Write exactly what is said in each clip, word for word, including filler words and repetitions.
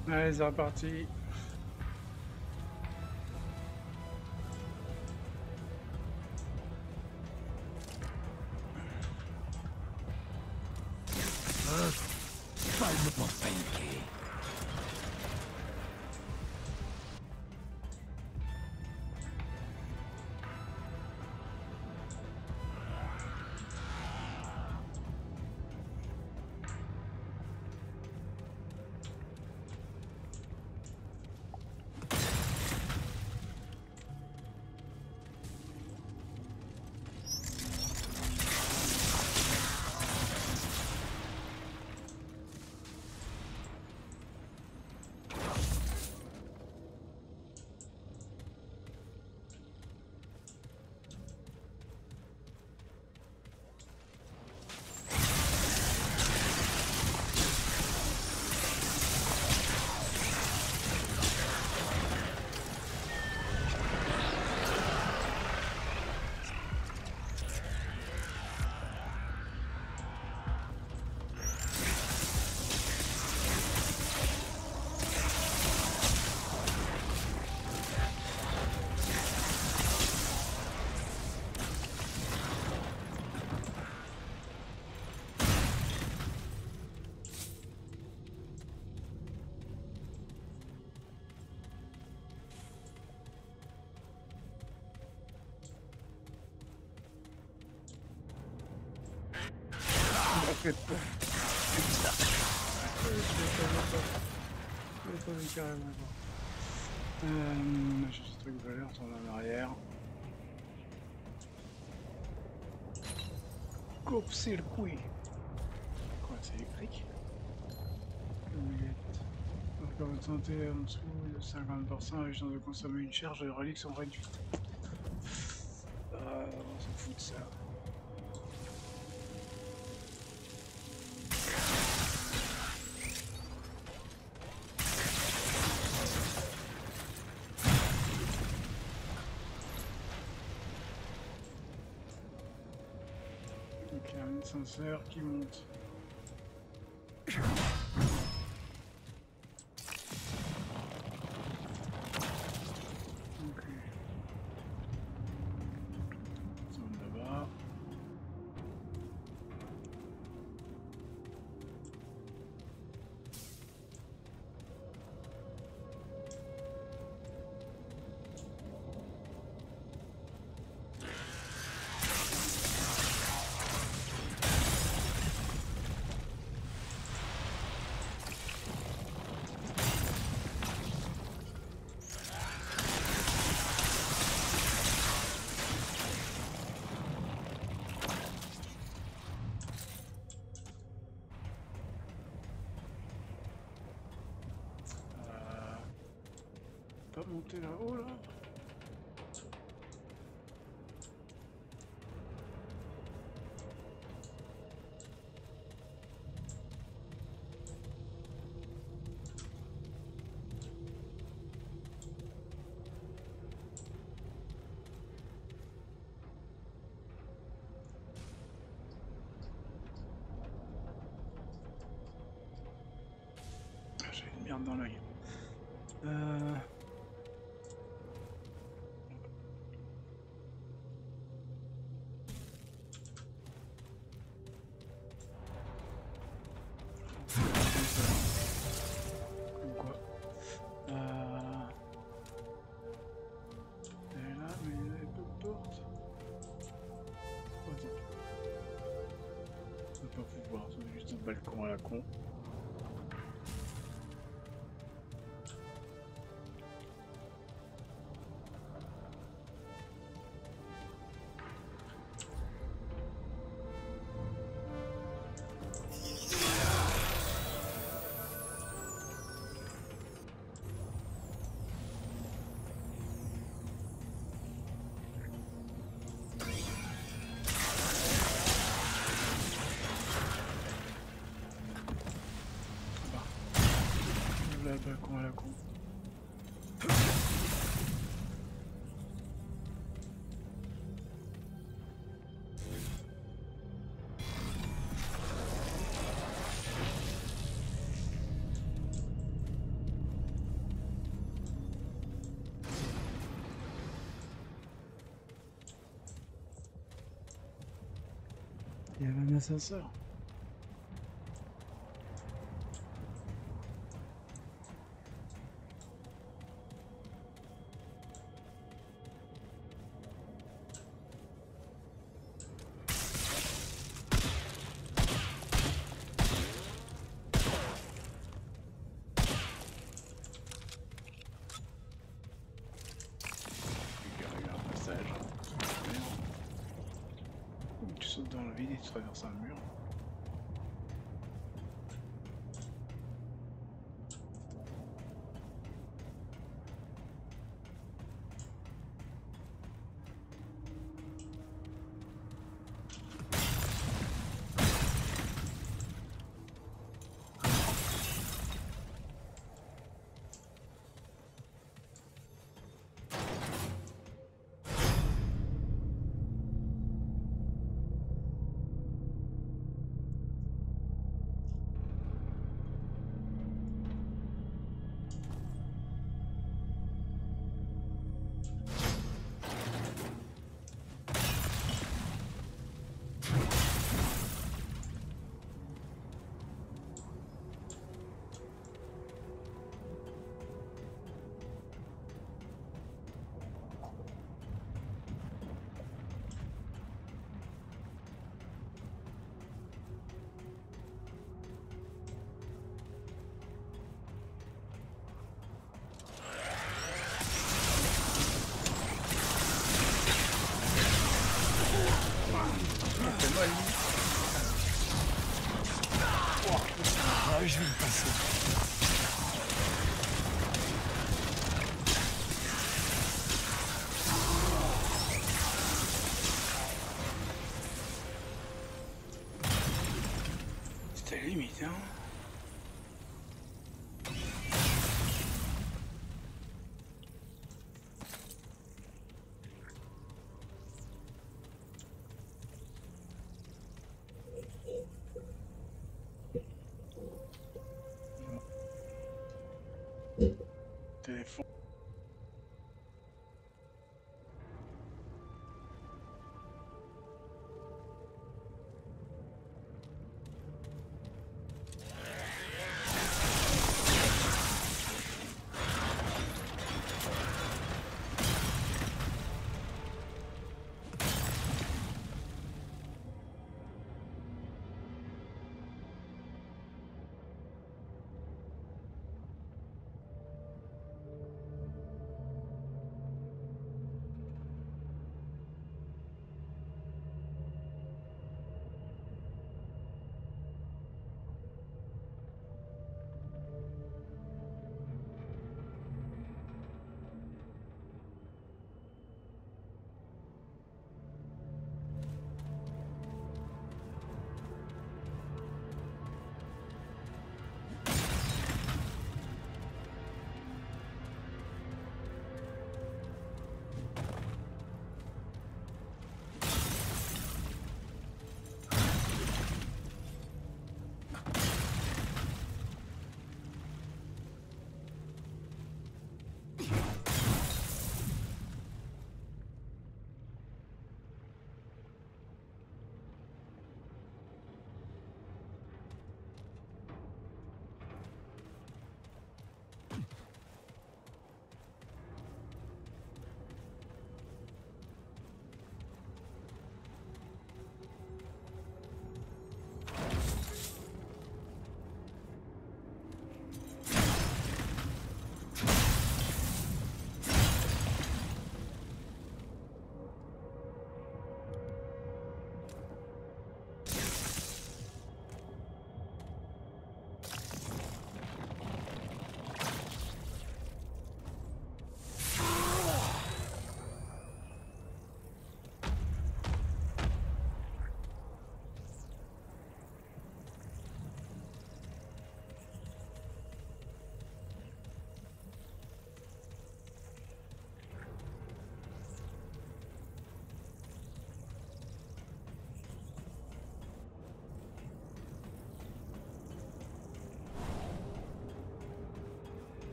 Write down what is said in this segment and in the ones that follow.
Allez, c'est reparti. Calme pour paniquer. Faites peur. Je vais pas vu carrément pas. Euh, j'ai ce truc de valeur, on en arrière. Coupe circuit. Quoi, c'est électrique? Encore votre santé en dessous de cinquante pour cent, les chances de consommer une charge de reliques sont réduites. Euh, on s'en fout de ça. Donc il y a un ascenseur qui monte. Pas monter là-haut là. J'ai une merde dans l'œil. Euh... Comme quoi. Euh... Elle est là, mais il y a peu de portes. Oh, attends. Ça va pas pouvoir, c'est juste un balcon à la con. Le balcon à la con. Il y avait un ascenseur. Dans le vide et tu traverses un mur. Ah, je vais le passer. C'était limite, hein. Téléphone.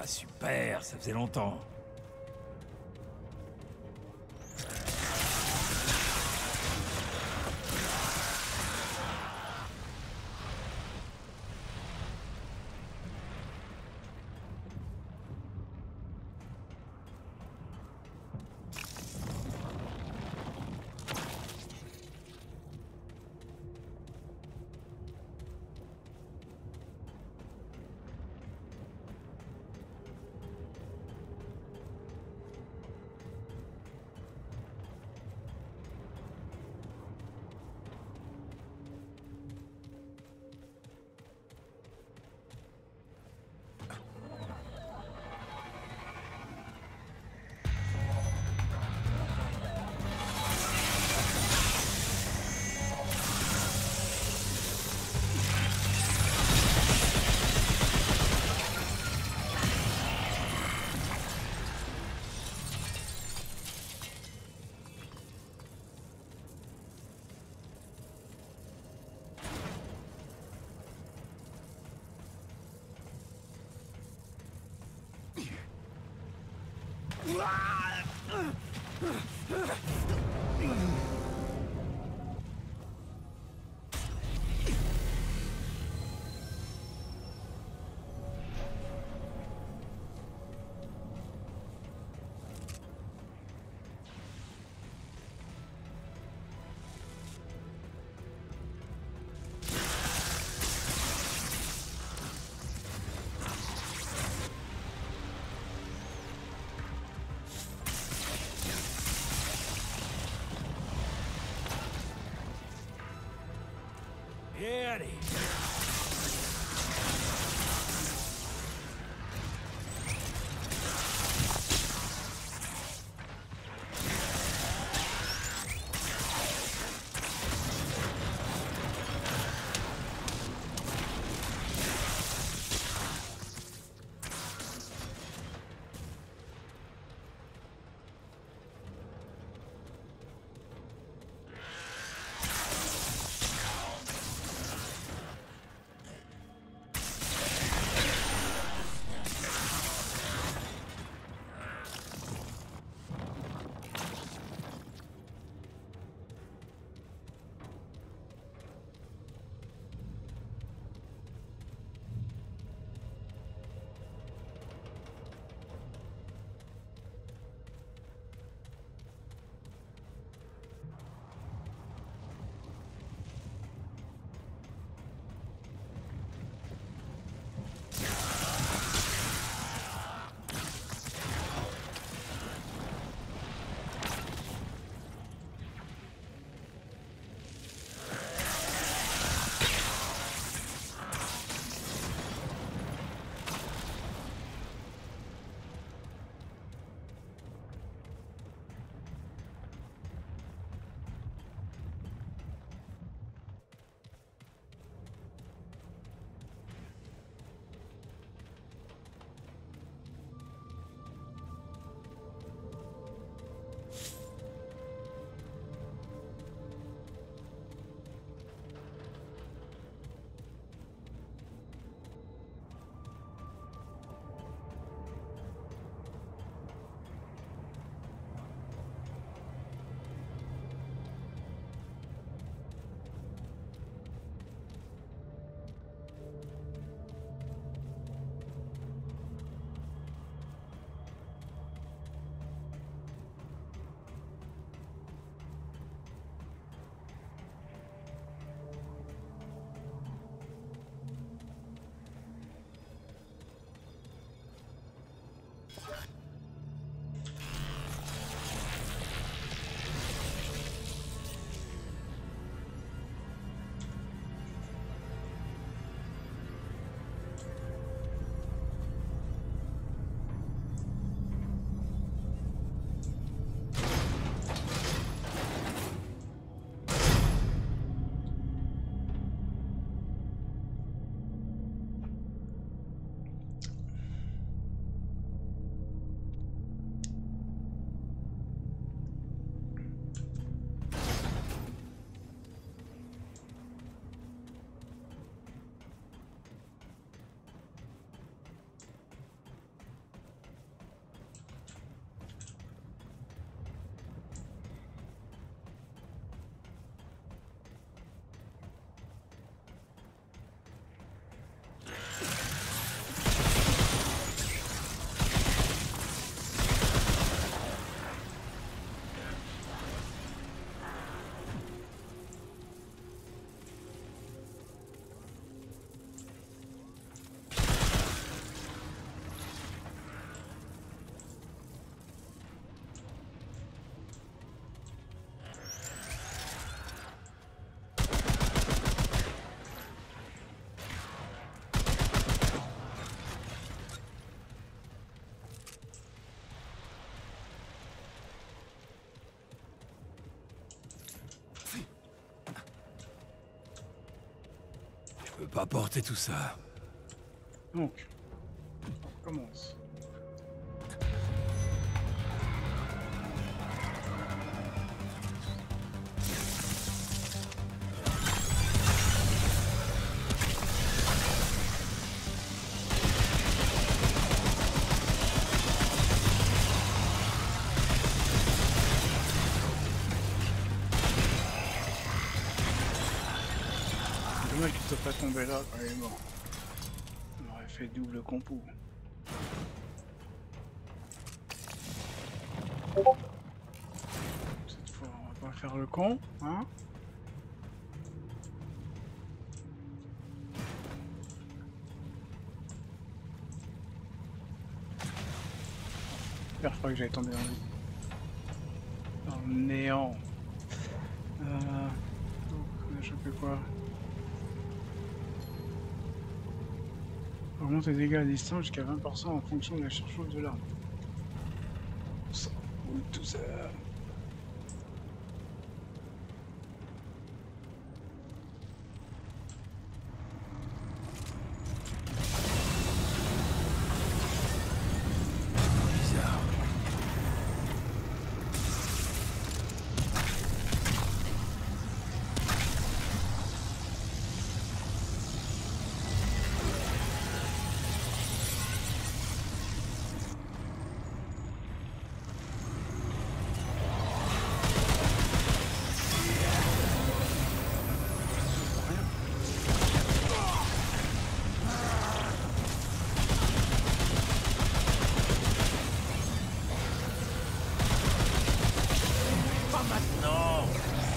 super, ça faisait longtemps. Eddie. pas porter tout ça. Donc, on recommence. Dommage qu'il soit pas tombé là quand il est mort. On aurait fait double compo. Cette fois, on va pas faire le con, hein? J'espère pas que j'allais tomber dans le, dans le néant. Euh, donc, on a chopé quoi? Augmente les dégâts à distance jusqu'à vingt pour cent en fonction de la charge de l'arme. Ça roule tout ça. Bizarre. Pas maintenant.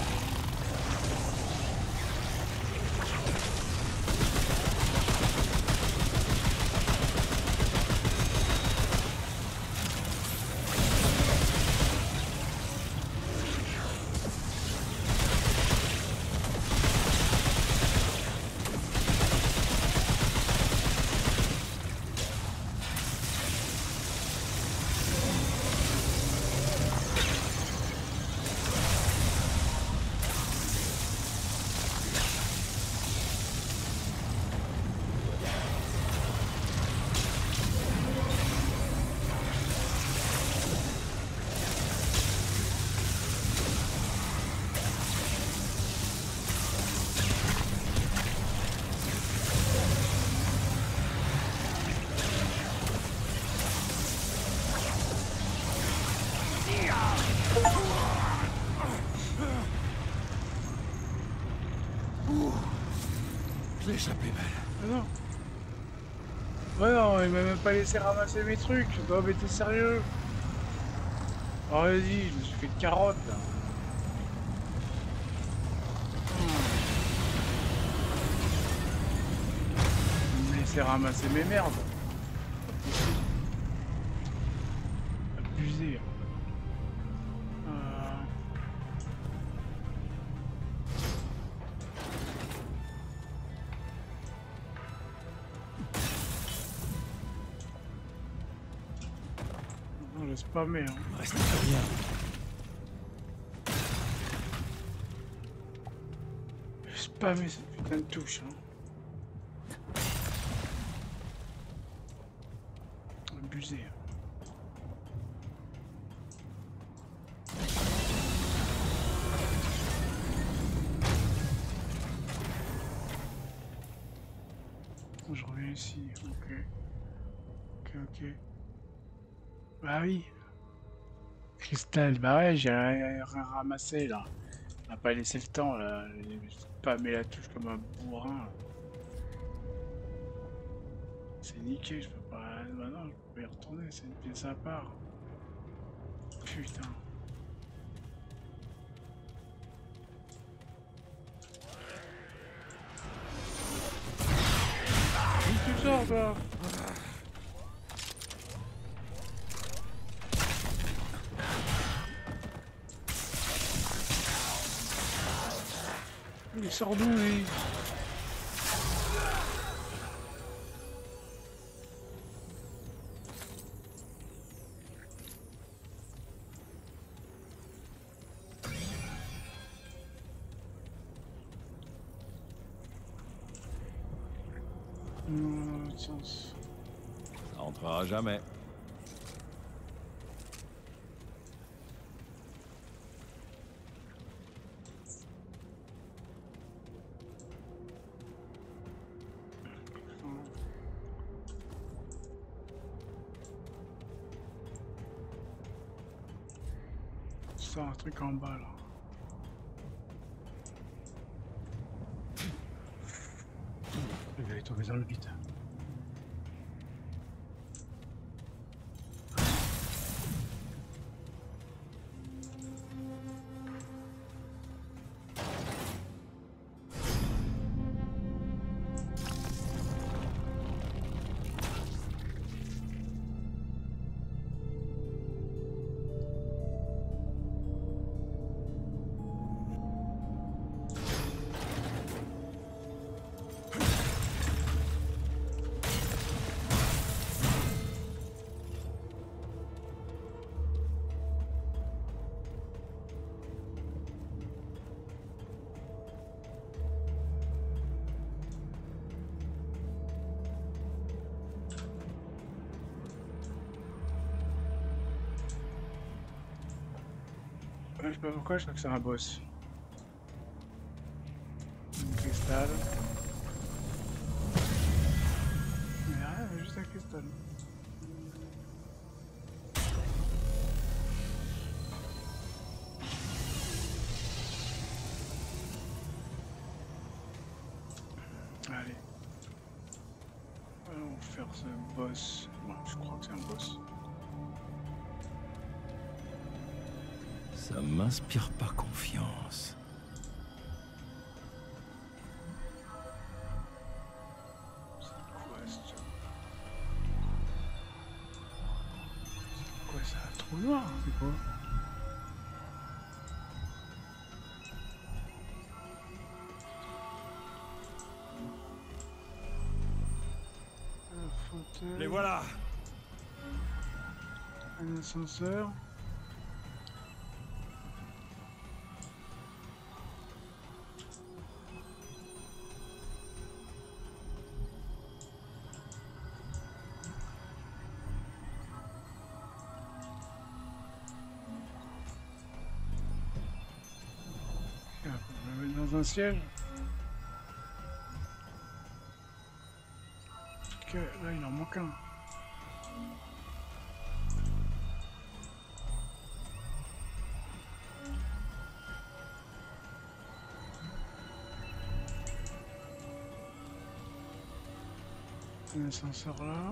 Je l'ai échappé belle. Ah non. Ouais non, il m'a même pas laissé ramasser mes trucs. Non mais t'es sérieux? Oh vas-y, je me suis fait de carotte là. Il m'a laissé ramasser mes merdes. Abusé. Euh... Non, j'ai spammé. Hein. Il me reste plus rien. J'ai spammé cette putain de touche. Hein. Abusé. Je reviens ici, ok. Ok, ok. Bah oui. Cristal, bah ouais, j'ai rien ramassé là. On n'a pas laissé le temps là. J'ai spammé la touche comme un bourrin. C'est niqué, je peux pas. Bah non, je peux pas y retourner, c'est une pièce à part. Putain. Où tu sors toi? Il sort d'où lui? Non, dans l'autre sens. Ça rentrera jamais. Ça, un truc en bas là. Je vais aller tomber dans le vide. Je sais pas pourquoi, je crois que c'est un boss. Un cristal. Mais rien, mais juste un cristal. Allez. Allons faire ce boss. Ouais, je crois que c'est un boss. Ça m'inspire pas confiance. C'est quoi ce truc? C'est quoi ça? Un trou noir? C'est quoi? Un fauteuil. Les voilà. Un ascenseur. On va mettre dans un siège. Que là il en manque un. Un ascenseur là.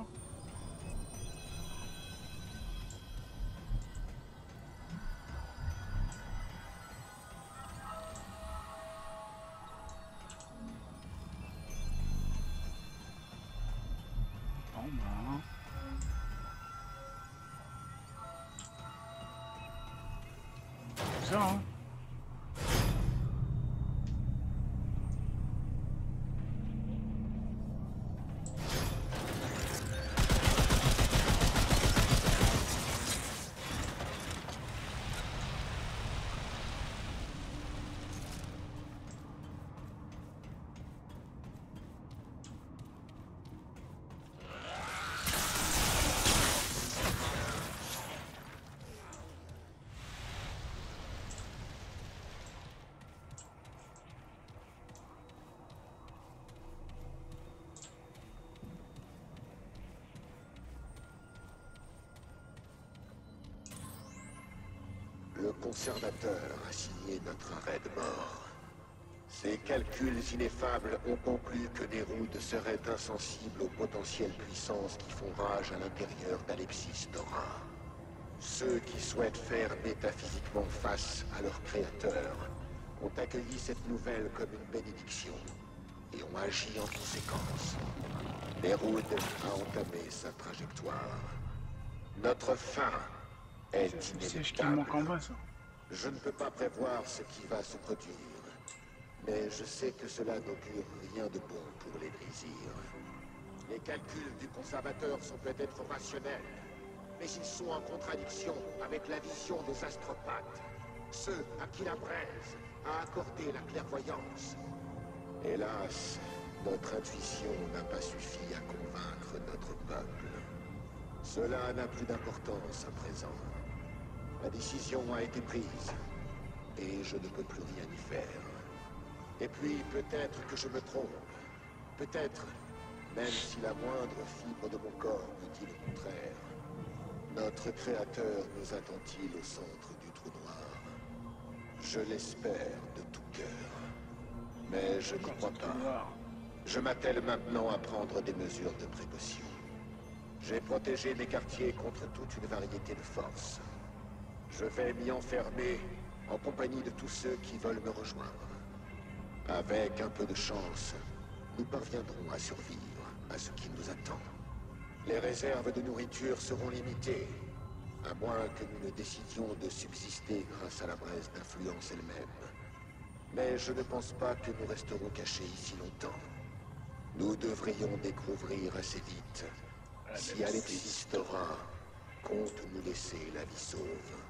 Bon bah. Ça hein. Le conservateur a signé notre arrêt de mort. Ses calculs ineffables ont conclu que Nerude serait insensible aux potentielles puissances qui font rage à l'intérieur d'Alepsis Dora. Ceux qui souhaitent faire métaphysiquement face à leur créateur ont accueilli cette nouvelle comme une bénédiction et ont agi en conséquence. Nerude a entamé sa trajectoire. Notre fin est C'est le siège qui manque en inéluctable. bas ça. Je ne peux pas prévoir ce qui va se produire, mais je sais que cela n'augure rien de bon pour les Brésirs. Les calculs du conservateur sont peut-être rationnels, mais ils sont en contradiction avec la vision des astropathes, ceux à qui la braise a accordé la clairvoyance. Hélas, Notre intuition n'a pas suffi à convaincre notre peuple. Cela n'a plus d'importance à présent. La décision a été prise, et je ne peux plus rien y faire. Et puis, peut-être que je me trompe. Peut-être, même si la moindre fibre de mon corps me dit le contraire. Notre Créateur nous attend-il au centre du trou noir? Je l'espère de tout cœur. Mais je n'y crois pas. Je m'attelle maintenant à prendre des mesures de précaution. J'ai protégé mes quartiers contre toute une variété de forces. Je vais m'y enfermer en compagnie de tous ceux qui veulent me rejoindre. Avec un peu de chance, nous parviendrons à survivre à ce qui nous attend. Les réserves de nourriture seront limitées, à moins que nous ne décidions de subsister grâce à la braise d'influence elle-même. Mais je ne pense pas que nous resterons cachés ici longtemps. Nous devrions découvrir assez vite si Alexis Thora compte nous laisser la vie sauve.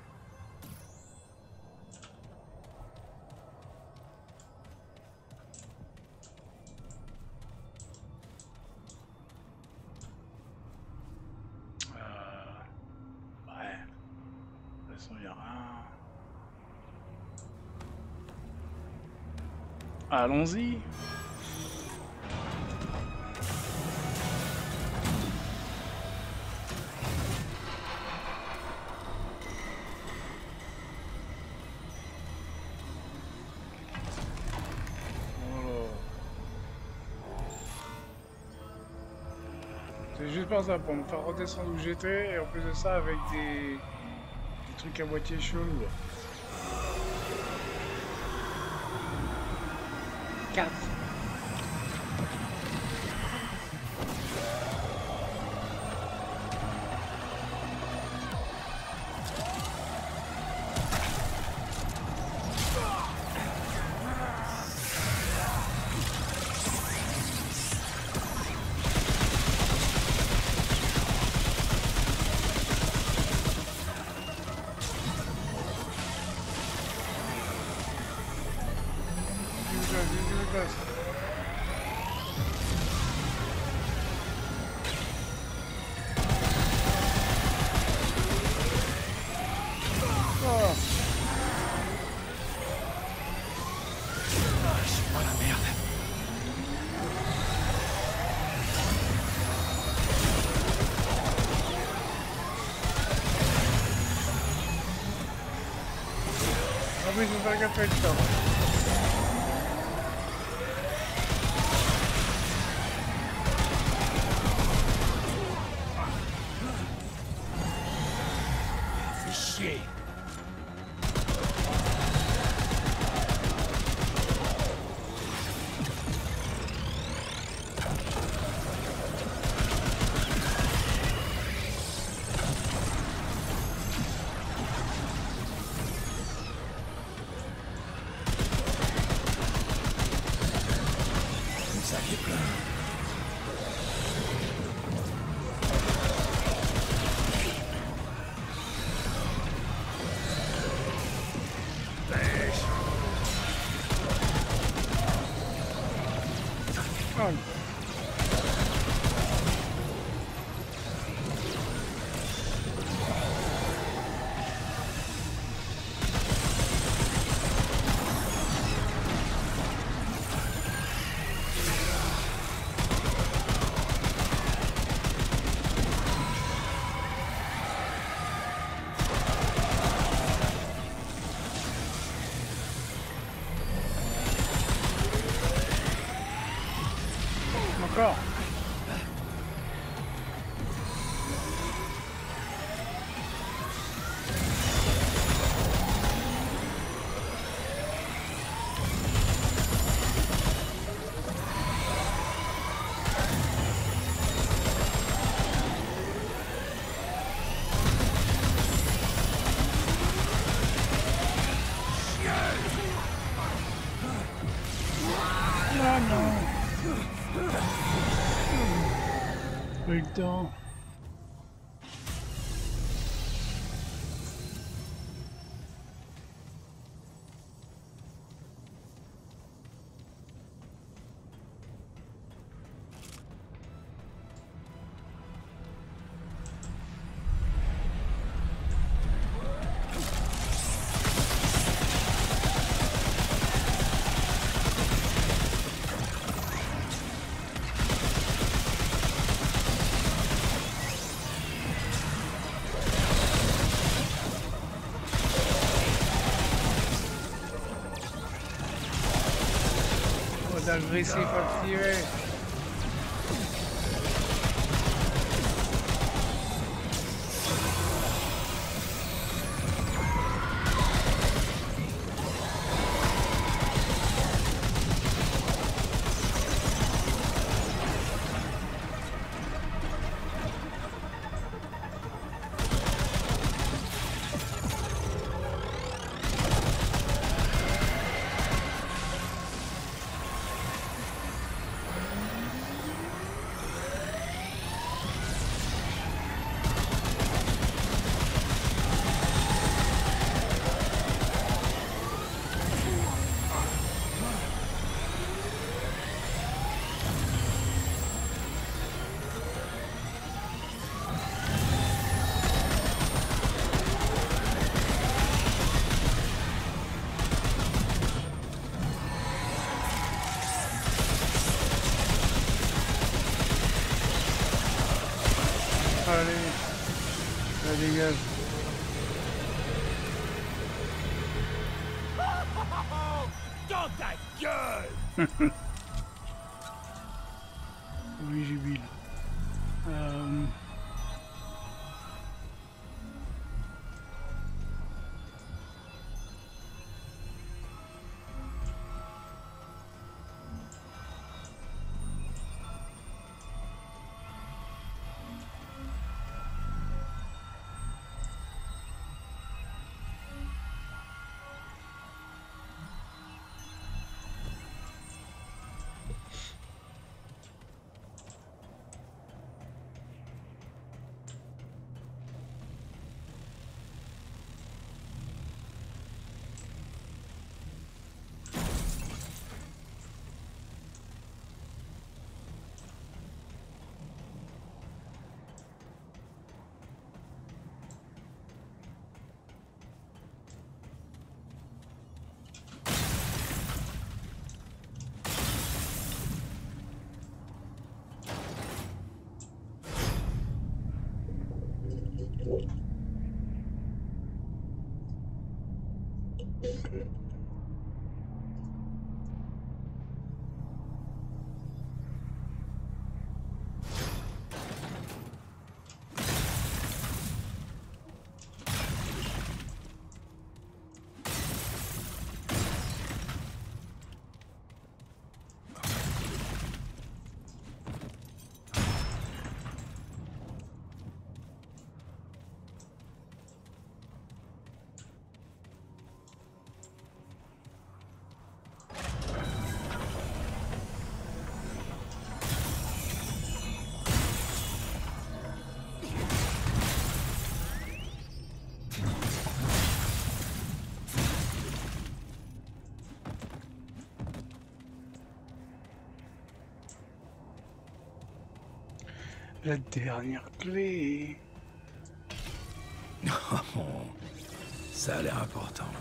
Euh... Ouais. De toute façon, il y a rien. Allons-y. C'est juste pour ça, pour me faire redescendre où j'étais, et en plus de ça, avec des, des trucs à moitié chelous. quatre. Oui, je vais faire gaffe avec ça. Fais chier. Encore. Ah non. Pas eu le temps. Mode agressif activé. Allez, ça dégage. Dans ta gueule. Oui, jubile. Euh... La dernière clé. Ça a l'air important.